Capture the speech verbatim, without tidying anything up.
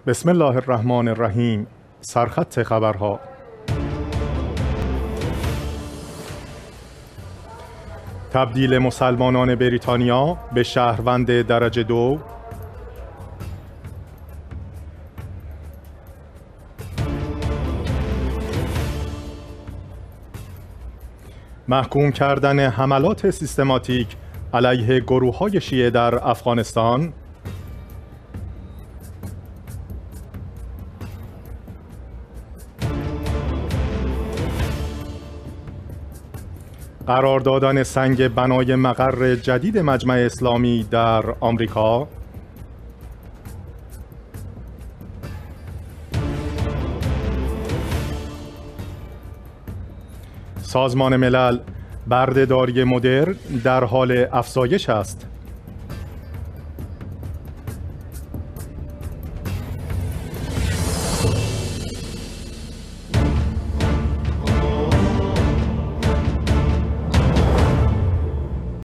بسم الله الرحمن الرحیم. سرخط خبرها. تبدیل مسلمانان بریتانیا به شهروند درجه دو. محکوم کردن حملات سیستماتیک علیه گروه‌های شیعه در افغانستان. قرار دادن سنگ بنای مقر جدید مجمع اسلامی در آمریکا. سازمان ملل: بردهداری مدرن در حال افزایش است.